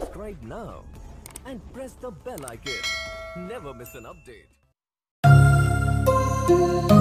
subscribe now and press the bell icon. Never miss an update.